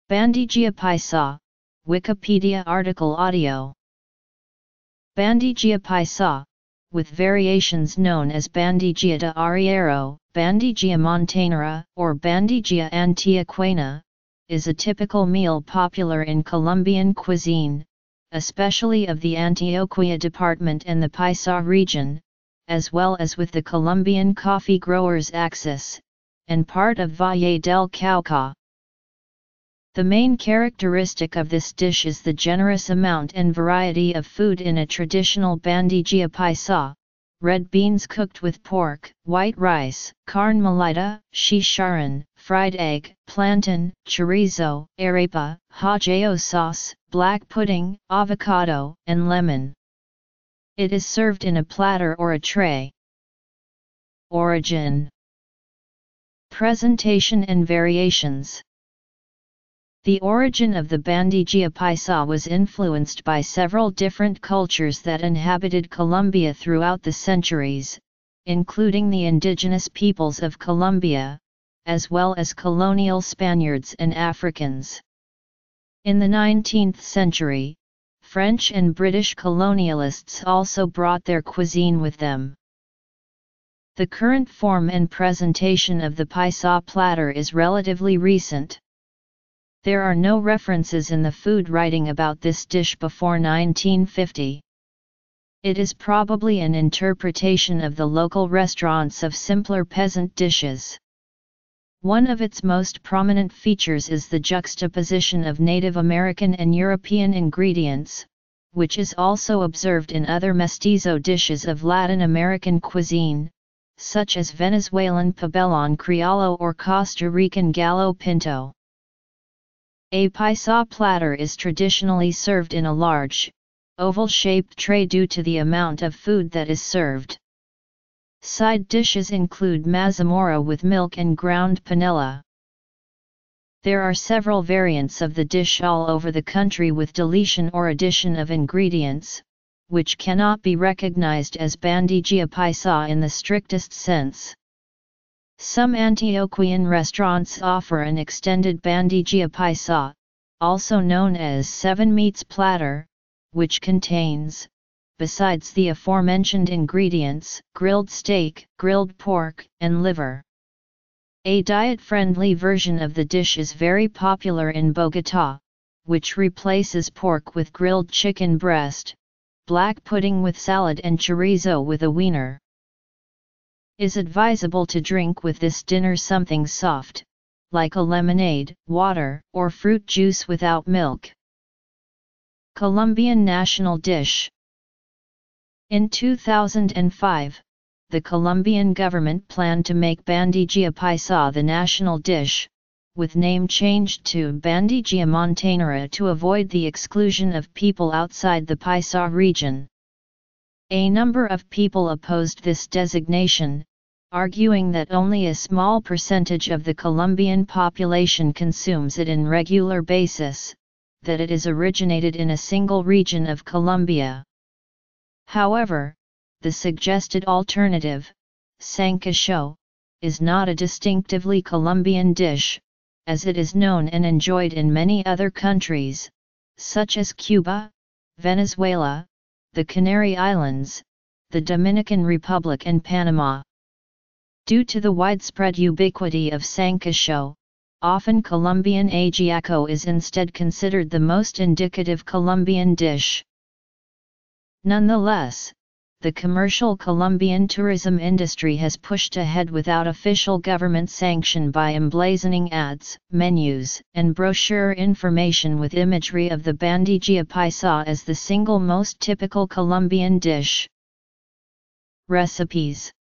Bandeja paisa, Wikipedia article audio. Bandeja paisa, with variations known as Bandeja de Arriero, Bandeja montanera, or Bandeja antioqueña, is a typical meal popular in Colombian cuisine, especially of the Antioquia department and the Paisa region, as well as with the Colombian coffee growers axis, and part of Valle del Cauca. The main characteristic of this dish is the generous amount and variety of food in a traditional bandeja paisa: red beans cooked with pork, white rice, carne molida, chicharrón, fried egg, plantain, chorizo, arepa, hojao sauce, black pudding, avocado, and lemon. It is served in a platter or a tray. Origin, presentation and variations. The origin of the bandeja paisa was influenced by several different cultures that inhabited Colombia throughout the centuries, including the indigenous peoples of Colombia, as well as colonial Spaniards and Africans. In the 19th century, French and British colonialists also brought their cuisine with them. The current form and presentation of the paisa platter is relatively recent. There are no references in the food writing about this dish before 1950. It is probably an interpretation of the local restaurants of simpler peasant dishes. One of its most prominent features is the juxtaposition of Native American and European ingredients, which is also observed in other mestizo dishes of Latin American cuisine, such as Venezuelan pabellón criollo or Costa Rican gallo pinto. A paisa platter is traditionally served in a large, oval-shaped tray due to the amount of food that is served. Side dishes include mazamorra with milk and ground panela. There are several variants of the dish all over the country with deletion or addition of ingredients, which cannot be recognized as bandeja paisa in the strictest sense. Some Antioquian restaurants offer an extended bandeja paisa, also known as 7 meats platter, which contains, besides the aforementioned ingredients, grilled steak, grilled pork, and liver. A diet-friendly version of the dish is very popular in Bogotá, which replaces pork with grilled chicken breast, black pudding with salad and chorizo with a wiener. Is advisable to drink with this dinner something soft, like a lemonade, water, or fruit juice without milk. Colombian national dish. In 2005, the Colombian government planned to make bandeja paisa the national dish, with name changed to Bandeja montanera to avoid the exclusion of people outside the Paisa region. A number of people opposed this designation, arguing that only a small percentage of the Colombian population consumes it in regular basis, that it is originated in a single region of Colombia. However, the suggested alternative, sancocho, is not a distinctively Colombian dish, as it is known and enjoyed in many other countries, such as Cuba, Venezuela, the Canary Islands, the Dominican Republic and Panama. Due to the widespread ubiquity of sancocho, often Colombian ajiaco is instead considered the most indicative Colombian dish. Nonetheless, the commercial Colombian tourism industry has pushed ahead without official government sanction by emblazoning ads, menus, and brochure information with imagery of the bandeja paisa as the single most typical Colombian dish. Recipes.